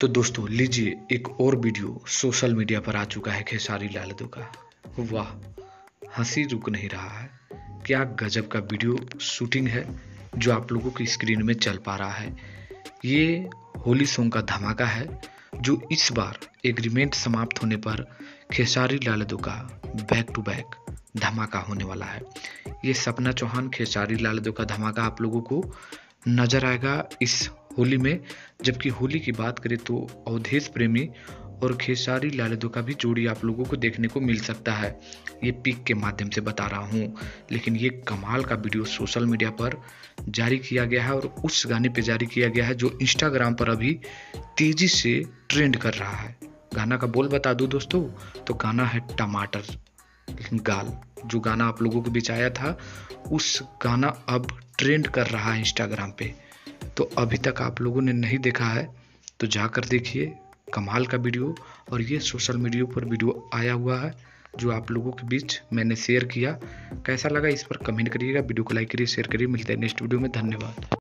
तो दोस्तों लीजिए एक और वीडियो सोशल मीडिया पर आ चुका है खेसारी लाल यादव का। वाह, हंसी रुक नहीं रहा है। क्या गजब का वीडियो शूटिंग है जो आप लोगों की स्क्रीन में चल पा रहा है। ये होली सॉन्ग का धमाका है जो इस बार एग्रीमेंट समाप्त होने पर खेसारी लाल यादव का बैक टू बैक धमाका होने वाला है। ये सपना चौहान खेसारी लाल यादव का धमाका आप लोगों को नजर आएगा इस होली में। जबकि होली की बात करें तो अवधेश प्रेमी और खेसारी लाल यादव का भी जोड़ी आप लोगों को देखने को मिल सकता है। ये पिक के माध्यम से बता रहा हूँ, लेकिन ये कमाल का वीडियो सोशल मीडिया पर जारी किया गया है और उस गाने पे जारी किया गया है जो इंस्टाग्राम पर अभी तेजी से ट्रेंड कर रहा है। गाना का बोल बता दूं दोस्तों, तो गाना है टमाटर गाल। जो गाना आप लोगों के बीच आया था उस गाना अब ट्रेंड कर रहा है इंस्टाग्राम पे। तो अभी तक आप लोगों ने नहीं देखा है तो जाकर देखिए, कमाल का वीडियो। और ये सोशल मीडिया पर वीडियो आया हुआ है जो आप लोगों के बीच मैंने शेयर किया। कैसा लगा इस पर कमेंट करिएगा, वीडियो को लाइक करिए, शेयर करिए। मिलते हैं नेक्स्ट वीडियो में। धन्यवाद।